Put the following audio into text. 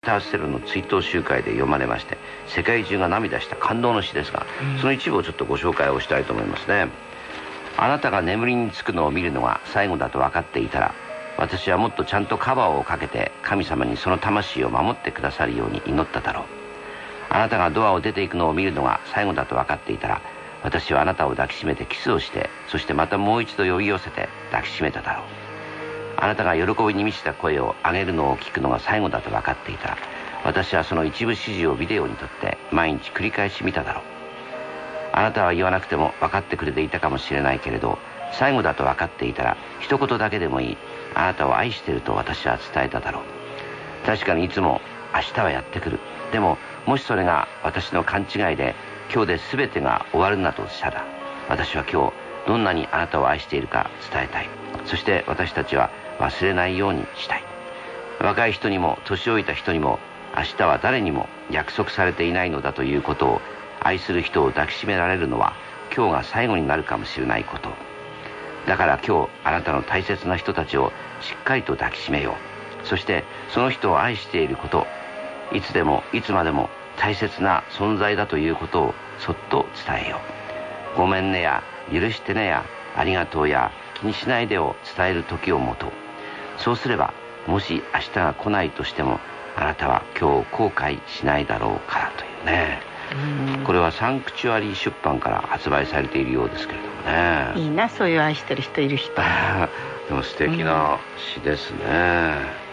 ターステロの追悼集会で読まれまして、世界中が涙した感動の詩ですが、その一部をちょっとご紹介をしたいと思いますね。あなたが眠りにつくのを見るのが最後だと分かっていたら、私はもっとちゃんとカバーをかけて神様にその魂を守ってくださるように祈っただろう。あなたがドアを出ていくのを見るのが最後だと分かっていたら、私はあなたを抱きしめてキスをして、そしてまたもう一度呼び寄せて抱きしめただろう。あなたが喜びに満ちた声を上げるのを聞くのが最後だと分かっていたら、私はその一部始終をビデオに撮って毎日繰り返し見ただろう。あなたは言わなくても分かってくれていたかもしれないけれど、最後だと分かっていたら一言だけでもいい、あなたを愛していると私は伝えただろう。確かにいつも明日はやってくる。でももしそれが私の勘違いで今日で全てが終わるなとしたら、私は今日どんなにあなたを愛しているか伝えたい。そして私たちは忘れないようにしたい。若い人にも年老いた人にも、明日は誰にも約束されていないのだということを、愛する人を抱きしめられるのは今日が最後になるかもしれないこと。だから今日あなたの大切な人たちをしっかりと抱きしめよう。そしてその人を愛していること、いつでもいつまでも大切な存在だということをそっと伝えよう。ごめんねや許してねやありがとうや気にしないでを伝える時を持とう。そうすればもし明日が来ないとしても、あなたは今日後悔しないだろうからというね。これはサンクチュアリー出版から発売されているようですけれどもね。 いいな、そういう愛してる人いる人。 でも素敵な詩ですね。